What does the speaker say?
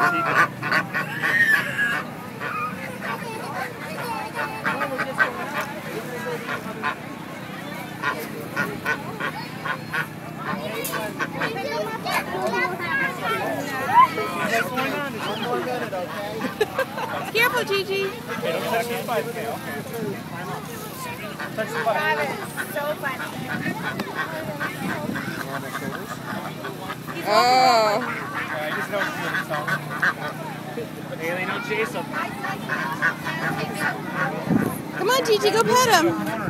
Careful, Gigi. Okay, don't touch the spike. Okay. Touch the spike. So funny. Oh. I just know it's doing something. Haley, don't chase him. Come on, Gigi, go pet him.